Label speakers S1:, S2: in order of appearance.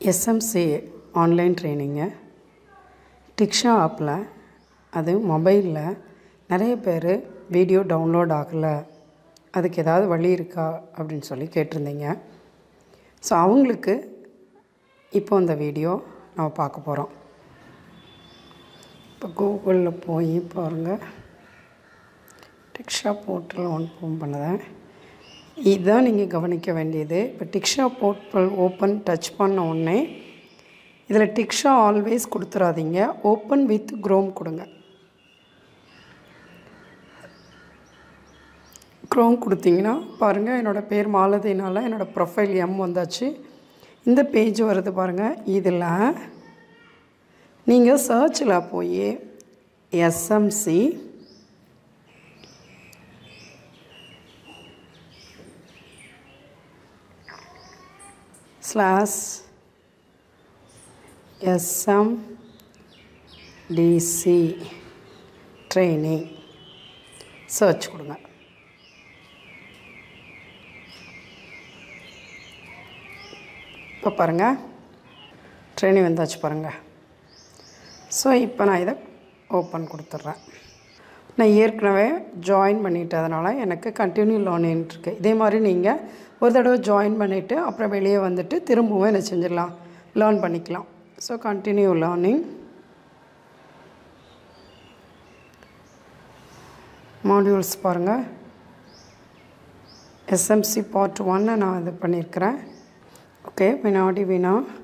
S1: SMC online ட்ரெயினிங்கு Diksha ஆப்பில் அது மொபைலில் நிறைய பேர் வீடியோ டவுன்லோட் ஆகலை, அதுக்கு ஏதாவது வழி இருக்கா அப்படின்னு சொல்லி கேட்டிருந்தீங்க. ஸோ அவங்களுக்கு இப்போ இந்த வீடியோ நம்ம பார்க்க போகிறோம். இப்போ கூகுளில் போய் பாருங்கள், டிக்ஷா போர்ட்டல் ஓப்பன் பண்ணுறேன். இதுதான் நீங்கள் கவனிக்க வேண்டியது. இப்போ டிக்ஷா போர்ட்டல் ஓப்பன் டச் பண்ண உடனே இதில் டிக்ஷா ஆல்வேஸ் கொடுத்துடாதீங்க, ஓப்பன் வித் க்ரோம் கொடுங்க. க்ரோம் கொடுத்தீங்கன்னா பாருங்கள், என்னோடய பேர் மாலதினால என்னோடய ப்ரொஃபைல் வந்தாச்சு. இந்த பேஜ் வருது பாருங்கள். இதில் நீங்கள் சர்ச்சில் போய் SMC /SMDC ட்ரைனிங் சர்ச் கொடுங்க. இப்போ பாருங்கள், ட்ரைனிங் வந்தாச்சு பாருங்கள். ஸோ இப்போ நான் இதை ஓப்பன் கொடுத்துட்றேன். நான் ஏற்கனவே ஜாயின் பண்ணிட்டதுனால எனக்கு கண்டினியூ லேர்னிங் இருக்குது. இதே மாதிரி நீங்கள் ஒரு தடவை ஜாயின் பண்ணிவிட்டு அப்புறம் வெளியே வந்துட்டு திரும்பவும் என்ன செஞ்சிடலாம், லேர்ன் பண்ணிக்கலாம். ஸோ கண்டினியூ லேர்னிங் மாடியூல்ஸ் பாருங்கள். SMC பார்ட் 1 நான் இது பண்ணியிருக்கிறேன். ஓகே, வினாடி வினா